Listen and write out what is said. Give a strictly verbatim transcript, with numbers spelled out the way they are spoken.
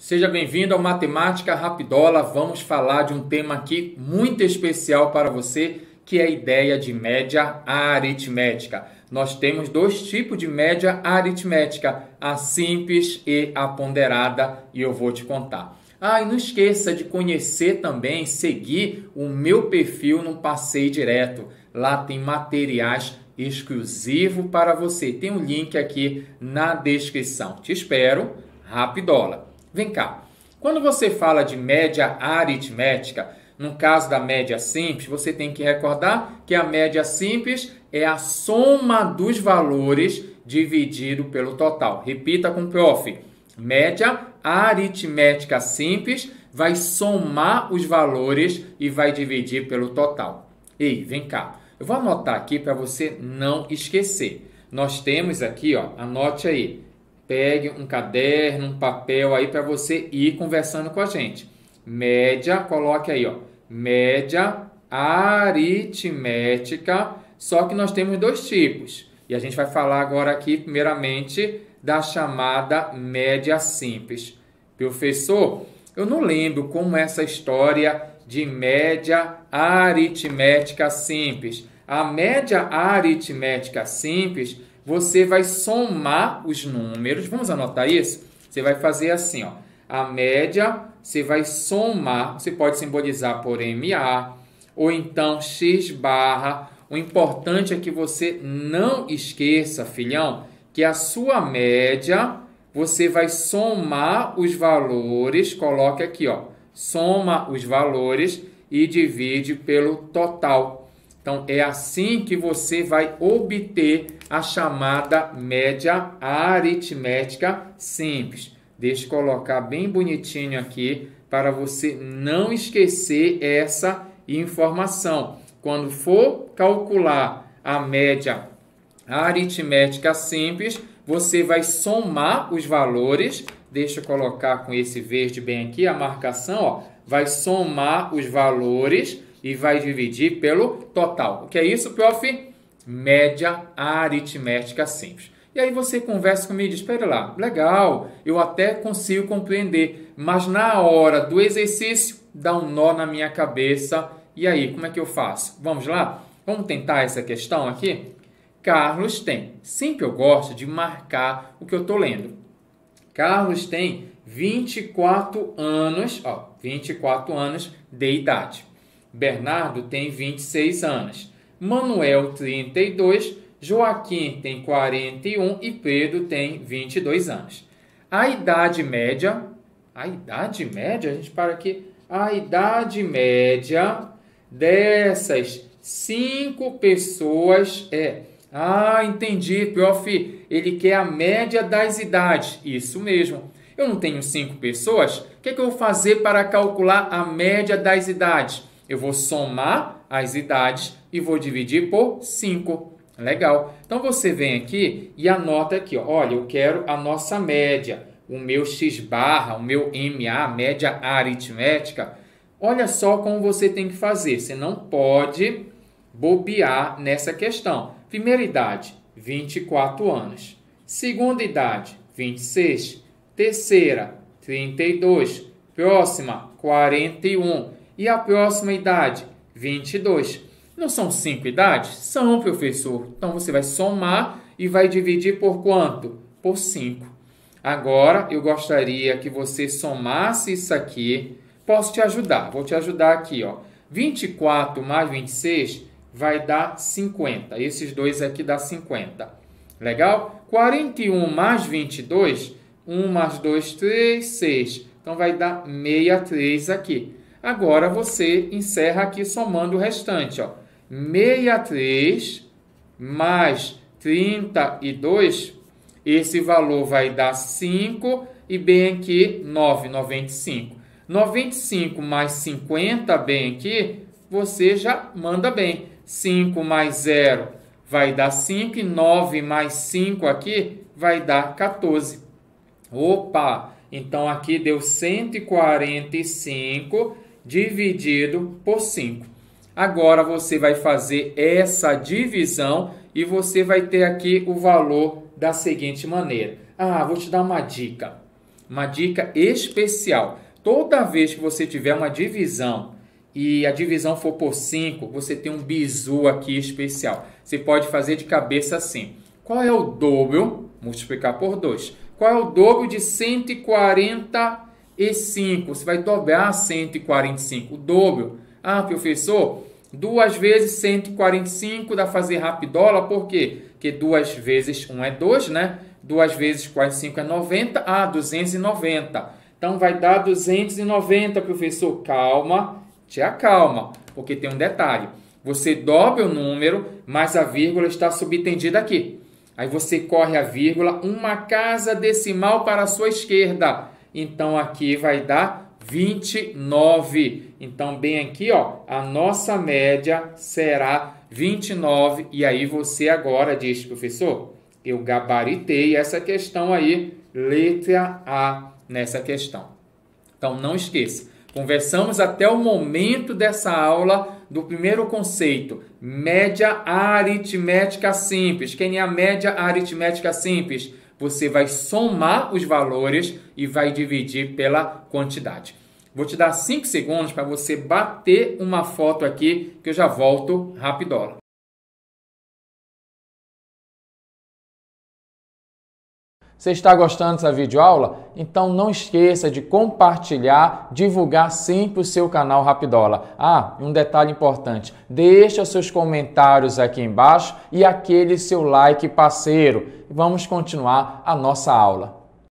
Seja bem-vindo ao Matemática Rapidola. Vamos falar de um tema aqui muito especial para você, que é a ideia de média aritmética. Nós temos dois tipos de média aritmética, a simples e a ponderada, e eu vou te contar. Ah, e não esqueça de conhecer também, seguir o meu perfil no Passeio Direto. Lá tem materiais exclusivos para você. Tem um link aqui na descrição. Te espero, Rapidola. Vem cá, quando você fala de média aritmética, no caso da média simples, você tem que recordar que a média simples é a soma dos valores dividido pelo total. Repita com o prof. Média aritmética simples vai somar os valores e vai dividir pelo total. Ei, vem cá, eu vou anotar aqui para você não esquecer. Nós temos aqui, ó, anote aí. Pegue um caderno, um papel aí para você ir conversando com a gente. Média, coloque aí, ó. Média aritmética, só que nós temos dois tipos. E a gente vai falar agora aqui, primeiramente, da chamada média simples. Professor, eu não lembro como é essa história de média aritmética simples. A média aritmética simples, você vai somar os números. Vamos anotar isso? Você vai fazer assim, ó. A média, você vai somar, você pode simbolizar por M A, ou então X barra. O importante é que você não esqueça, filhão, que a sua média, você vai somar os valores, coloque aqui, ó. Soma os valores e divide pelo total. Então, é assim que você vai obter a chamada média aritmética simples. Deixa eu colocar bem bonitinho aqui para você não esquecer essa informação. Quando for calcular a média aritmética simples, você vai somar os valores. Deixa eu colocar com esse verde bem aqui a marcação, ó. Vai somar os valores e vai dividir pelo total. O que é isso, prof? Média aritmética simples. E aí você conversa comigo e diz, espera lá, legal, eu até consigo compreender, mas na hora do exercício dá um nó na minha cabeça. E aí, como é que eu faço? Vamos lá? Vamos tentar essa questão aqui? Carlos tem, sempre eu gosto de marcar o que eu estou lendo. Carlos tem vinte e quatro anos, ó, vinte e quatro anos de idade. Bernardo tem vinte e seis anos. Manuel, trinta e dois. Joaquim tem quarenta e um. E Pedro tem vinte e dois anos. A idade média... A idade média? A gente para aqui. A idade média dessas cinco pessoas é... Ah, entendi, prof. Ele quer a média das idades. Isso mesmo. Eu não tenho cinco pessoas. O que é que eu vou fazer para calcular a média das idades? Eu vou somar as idades e vou dividir por cinco. Legal. Então, você vem aqui e anota aqui. Ó. Olha, eu quero a nossa média. O meu X barra, o meu M A, média aritmética. Olha só como você tem que fazer. Você não pode bobear nessa questão. Primeira idade, vinte e quatro anos. Segunda idade, vinte e seis. Terceira, trinta e dois. Próxima, quarenta e um. E a próxima idade, vinte e dois. Não são cinco idades? São, professor. Então, você vai somar e vai dividir por quanto? Por cinco. Agora, eu gostaria que você somasse isso aqui. Posso te ajudar? Vou te ajudar aqui, ó. vinte e quatro mais vinte e seis vai dar cinquenta. Esses dois aqui dá cinquenta. Legal? quarenta e um mais vinte e dois, um mais dois, três, seis. Então, vai dar sessenta e três aqui. Agora, você encerra aqui somando o restante, ó. sessenta e três mais trinta e dois, esse valor vai dar cinco e bem aqui nove, noventa e cinco. noventa e cinco mais cinquenta, bem aqui, você já manda bem. cinco mais zero vai dar cinco e nove mais cinco aqui vai dar quatorze. Opa! Então, aqui deu cento e quarenta e cinco dividido por cinco. Agora, você vai fazer essa divisão e você vai ter aqui o valor da seguinte maneira. Ah, vou te dar uma dica. uma dica especial. Toda vez que você tiver uma divisão e a divisão for por cinco, você tem um bizu aqui especial. Você pode fazer de cabeça assim. Qual é o dobro? Multiplicar por dois. Qual é o dobro de cento e quarenta e cinco? Você vai dobrar cento e quarenta e cinco. O dobro. Ah, professor, duas vezes cento e quarenta e cinco dá fazer rapidola. Por quê? Porque duas vezes um é dois, né? duas vezes quarenta e cinco é noventa. Ah, duzentos e noventa. Então, vai dar duzentos e noventa, professor. Calma, te acalma, porque tem um detalhe. Você dobra o número, mas a vírgula está subtendida aqui. Aí você corre a vírgula, uma casa decimal para a sua esquerda. Então, aqui vai dar vinte e nove. Então, bem aqui, ó, a nossa média será vinte e nove. E aí você agora diz, professor, eu gabaritei essa questão aí, letra A nessa questão. Então, não esqueça. Conversamos até o momento dessa aula do primeiro conceito, média aritmética simples. Quem é a média aritmética simples? Você vai somar os valores e vai dividir pela quantidade. Vou te dar cinco segundos para você bater uma foto aqui, que eu já volto rapidola. Você está gostando dessa videoaula? Então não esqueça de compartilhar, divulgar sempre o seu canal Rapidola. Ah, um detalhe importante, deixa seus comentários aqui embaixo e aquele seu like parceiro. Vamos continuar a nossa aula.